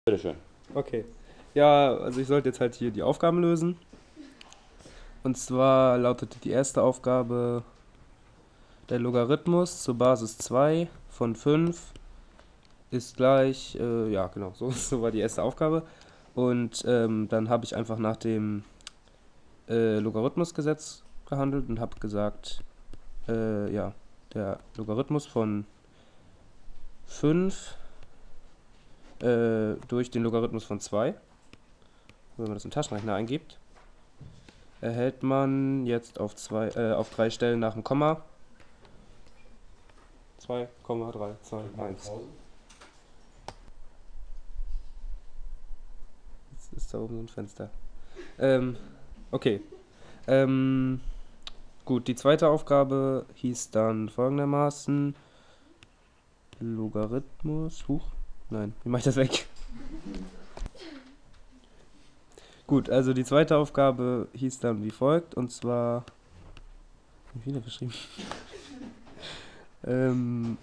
Bitteschön. Okay. Ja, also ich sollte jetzt halt hier die Aufgaben lösen. Und zwar lautete die erste Aufgabe der Logarithmus zur Basis 2 von 5 ist gleich, ja genau, so war die erste Aufgabe. Und dann habe ich einfach nach dem Logarithmusgesetz gehandelt und habe gesagt, ja, der Logarithmus von 5 durch den Logarithmus von 2, wenn man das im Taschenrechner eingibt, erhält man jetzt auf 3 Stellen nach dem Komma 2,321. Jetzt ist da oben so ein Fenster. Okay. Ähm, gut, die zweite Aufgabe hieß dann folgendermaßen Logarithmus. Huch. Nein, wie mache ich das weg? Gut, also die zweite Aufgabe hieß dann wie folgt, und zwar. Wie wieder beschrieben? ähm,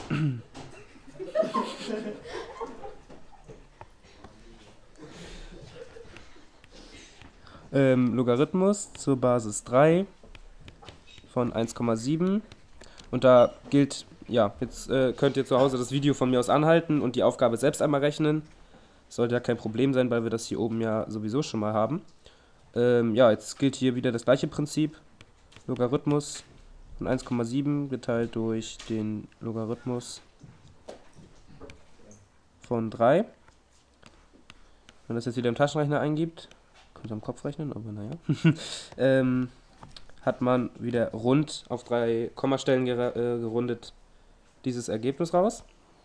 Logarithmus zur Basis 3 von 1,7. Und da gilt, ja, jetzt könnt ihr zu Hause das Video von mir aus anhalten und die Aufgabe selbst einmal rechnen. Sollte ja kein Problem sein, weil wir das hier oben ja sowieso schon mal haben. Ja, jetzt gilt hier wieder das gleiche Prinzip. Logarithmus von 1,7 geteilt durch den Logarithmus von 3. Wenn man das jetzt wieder im Taschenrechner eingibt, könnt ihr am Kopf rechnen, aber naja, hat man wieder rund auf 3 Kommastellen gerundet dieses Ergebnis raus.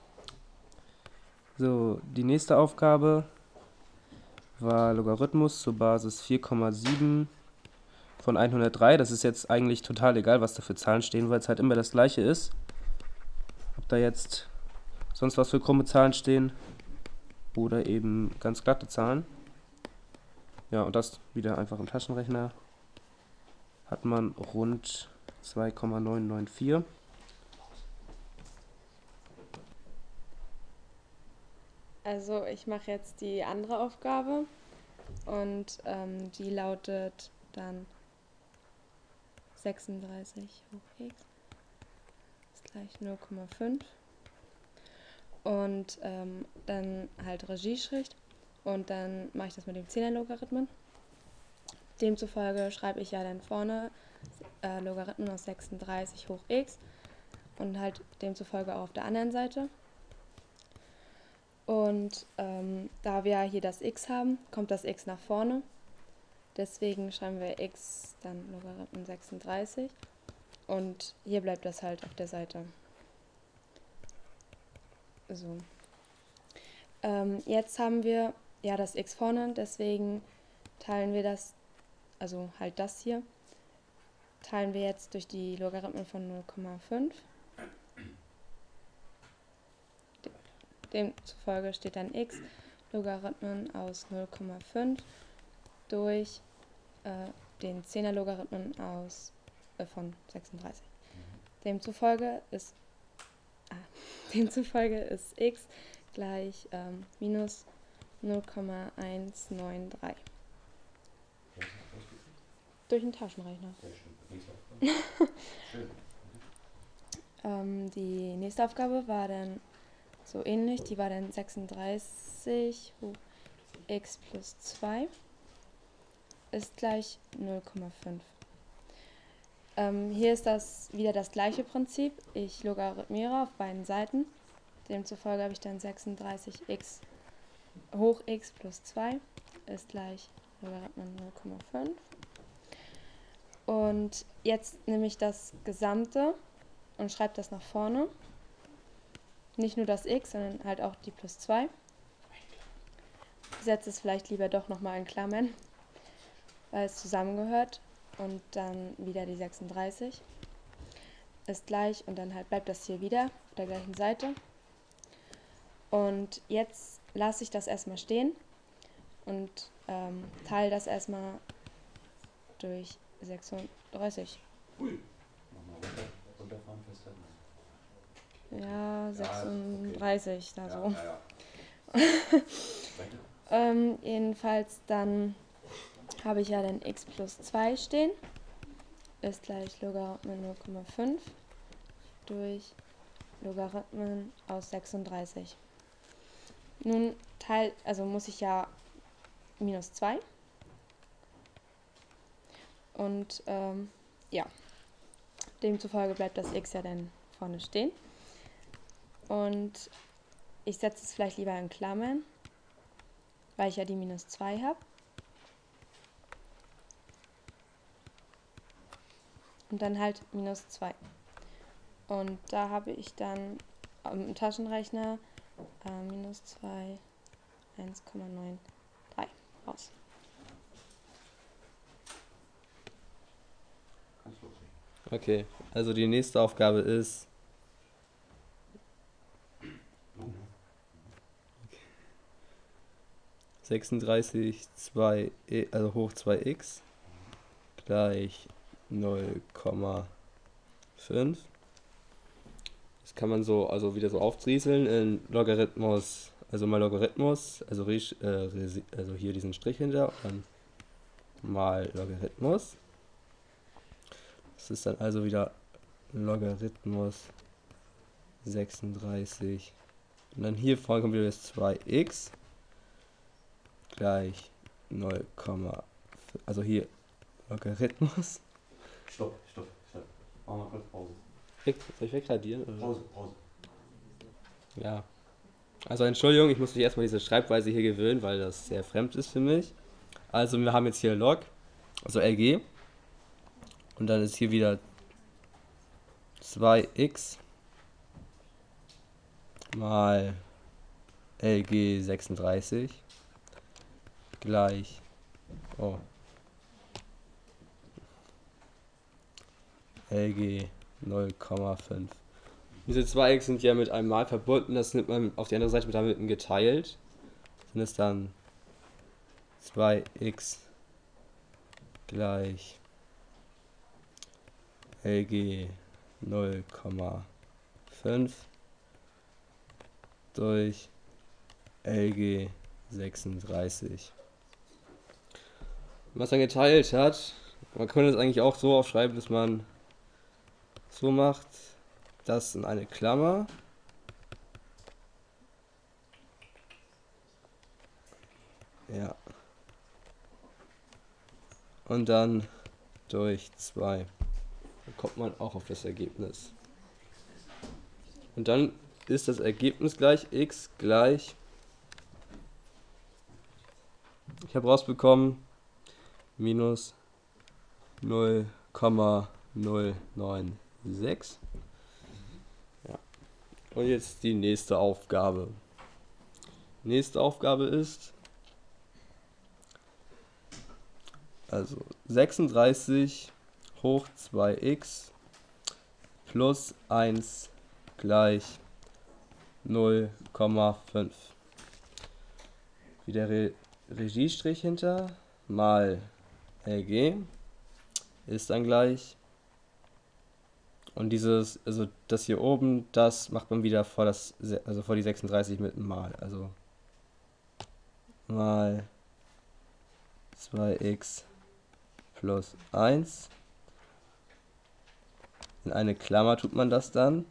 So, die nächste Aufgabe war Logarithmus zur Basis 4,7 von 103. Das ist jetzt eigentlich total egal, was da für Zahlen stehen, weil es halt immer das gleiche ist. Ob da jetzt sonst was für krumme Zahlen stehen oder eben ganz glatte Zahlen. Ja, und das wieder einfach im Taschenrechner hat man rund 2,994. Also ich mache jetzt die andere Aufgabe und die lautet dann 36 hoch x ist gleich 0,5 und dann halt Regieschrift und dann mache ich das mit dem 10er-Logarithmen. Demzufolge schreibe ich ja dann vorne Logarithmen aus 36 hoch x und halt demzufolge auch auf der anderen Seite. Und da wir hier das x haben, kommt das x nach vorne. Deswegen schreiben wir x dann Logarithmen 36. Und hier bleibt das halt auf der Seite. So. Jetzt haben wir ja das x vorne, deswegen teilen wir das, also halt das hier, teilen wir jetzt durch die Logarithmen von 0,5. Demzufolge steht dann x Logarithmen aus 0,5 durch den 10er Logarithmen von 36. Demzufolge ist x gleich minus 0,193. Durch den Taschenrechner. Die nächste Aufgabe war dann so ähnlich, die war dann 36 hoch x plus 2 ist gleich 0,5. Hier ist das wieder das gleiche Prinzip. Ich logarithmiere auf beiden Seiten. Demzufolge habe ich dann 36x hoch x plus 2 ist gleich Logarithmen 0,5. Und jetzt nehme ich das Gesamte und schreibe das nach vorne. Nicht nur das x, sondern halt auch die plus 2. Ich setze es vielleicht lieber doch nochmal in Klammern, weil es zusammengehört. Und dann wieder die 36 ist gleich und dann halt bleibt das hier wieder auf der gleichen Seite. Und jetzt lasse ich das erstmal stehen und teile das erstmal durch 36. Ui. Nochmal runterfahren, festhalten. Ja, 36, da so. Ja. Jedenfalls dann habe ich ja den x plus 2 stehen. Ist gleich Logarithmen 0,5 durch Logarithmen aus 36. Nun muss ich ja minus 2. Und ja, demzufolge bleibt das x ja dann vorne stehen. Und ich setze es vielleicht lieber in Klammern, weil ich ja die minus 2 habe. Und dann halt minus 2. Und da habe ich dann im Taschenrechner minus 2, 1,93 raus. Kannst loslegen. Okay, also die nächste Aufgabe ist 36 2, also hoch 2x gleich 0,5. Das kann man so, also wieder so aufdrieseln in Logarithmus, also mal Logarithmus, also hier diesen Strich hinter und dann mal Logarithmus. Das ist dann also wieder Logarithmus 36. Und dann hier vorne kommt wieder das 2x gleich 0,5. Also hier Logarithmus. Stopp. Mach mal kurz Pause. Soll ich wegradieren? Oder? Pause. Ja. Also Entschuldigung, ich muss mich erstmal diese Schreibweise hier gewöhnen, weil das sehr fremd ist für mich. Also wir haben jetzt hier log, also LG. Und dann ist hier wieder 2x mal LG 36 gleich LG 0,5. Diese 2x sind ja mit einem Mal verbunden, das nimmt man auf die andere Seite damit geteilt. Sind es dann 2x gleich LG 0,5 durch LG 36. Was man geteilt hat, man könnte es eigentlich auch so aufschreiben, dass man so macht, das in eine Klammer. Ja. Und dann durch 2. Dann kommt man auch auf das Ergebnis. Und dann ist das Ergebnis gleich x gleich, ich habe rausbekommen, minus 0,096. Ja. Und jetzt die nächste Aufgabe. Nächste Aufgabe ist also 36 hoch 2x plus 1 gleich 0,5. Wieder Regiestrich hinter mal LG ist dann gleich. Und dieses, also das hier oben, das macht man wieder vor vor die 36 mit einem Mal. Also mal 2x plus 1. In eine Klammer tut man das dann.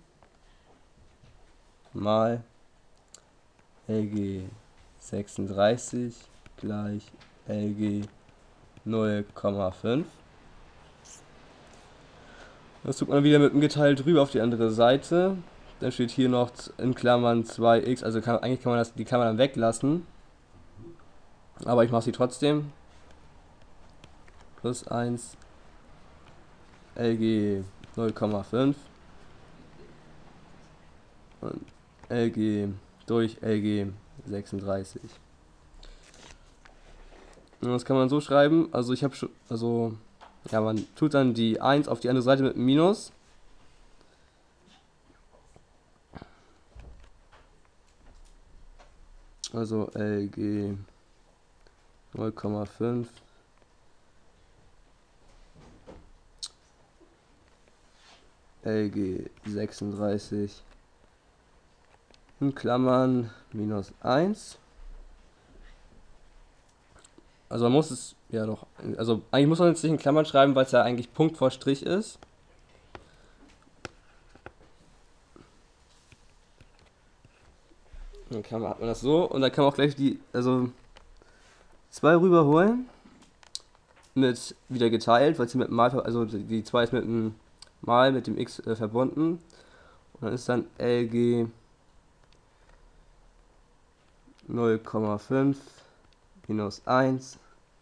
Mal LG 36 gleich LG 0,5. Das tut man wieder mit dem geteilt drüber auf die andere Seite. Dann steht hier noch in Klammern 2x, also eigentlich kann man die Klammer dann weglassen. Aber ich mache sie trotzdem. Plus 1 LG 0,5 und LG durch LG 36. Und das kann man so schreiben, also ich habe schon, ja, man tut dann die 1 auf die andere Seite mit einem Minus. Also LG 0,5 LG 36 in Klammern minus 1. Also man muss es, ja doch, also eigentlich muss man jetzt nicht in Klammern schreiben, weil es ja eigentlich Punkt vor Strich ist. Dann hat man das so und dann kann man auch gleich die, also 2 rüberholen. Mit wieder geteilt, weil sie mit dem Mal, also die 2 ist mit dem Mal mit dem x verbunden. Und dann ist dann LG 0,5 minus 1.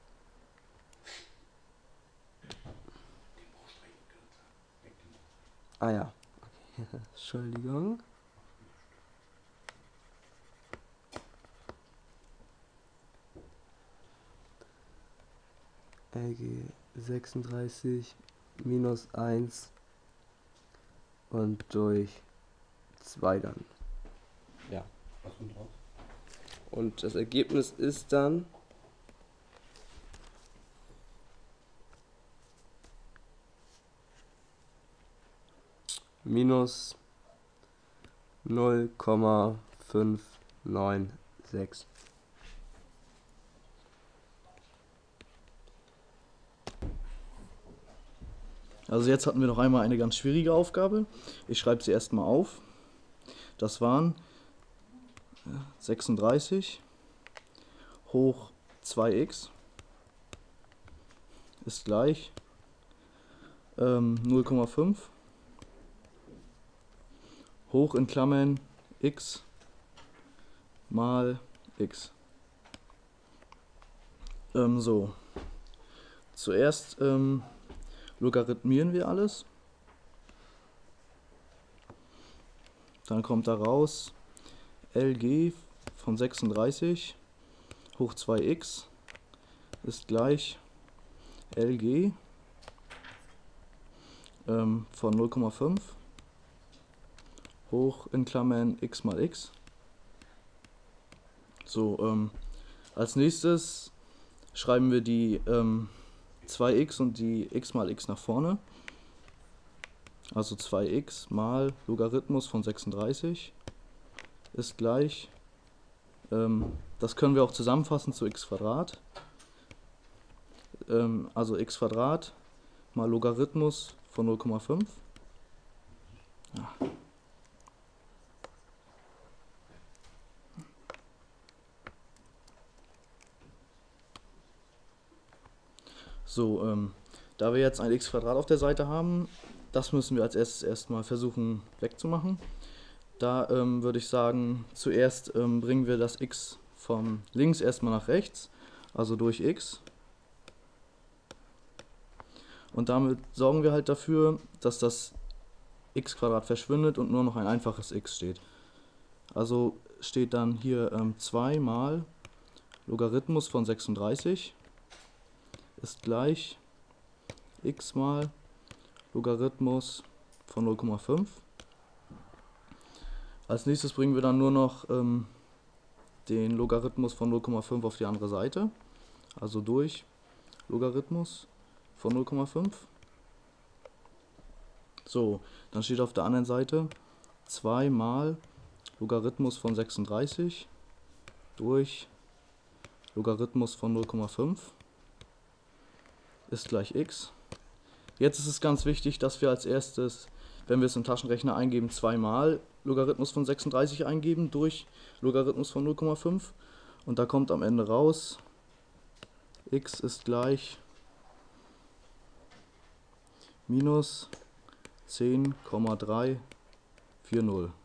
Ah ja, okay. Entschuldigung. LG 36 minus 1 und durch 2 dann. Ja. Was kommt raus? Und das Ergebnis ist dann minus 0,596. Also jetzt hatten wir noch einmal eine ganz schwierige Aufgabe. Ich schreibe sie erstmal auf. Das waren 36 hoch 2x ist gleich 0,5 hoch in Klammern x mal x. So. Zuerst logarithmieren wir alles. Dann kommt da raus LG von 36 hoch 2x ist gleich LG von 0,5 hoch in Klammern x mal x. So, als nächstes schreiben wir die 2x und die x mal x nach vorne. Also 2x mal Logarithmus von 36 ist gleich, das können wir auch zusammenfassen zu x². Also x² mal Logarithmus von 0,5. Ja. So, da wir jetzt ein x² auf der Seite haben, das müssen wir als erstes erstmal versuchen wegzumachen. Da würde ich sagen, zuerst bringen wir das x von links erstmal nach rechts, also durch x. Und damit sorgen wir halt dafür, dass das x² verschwindet und nur noch ein einfaches x steht. Also steht dann hier 2 mal Logarithmus von 36 ist gleich x mal Logarithmus von 0,5. Als nächstes bringen wir dann nur noch den Logarithmus von 0,5 auf die andere Seite, also durch Logarithmus von 0,5. So, dann steht auf der anderen Seite 2 mal Logarithmus von 36 durch Logarithmus von 0,5 ist gleich x. Jetzt ist es ganz wichtig, dass wir als erstes, wenn wir es im Taschenrechner eingeben, 2 mal Logarithmus von 36 eingeben durch Logarithmus von 0,5 und da kommt am Ende raus, x ist gleich minus 10,340.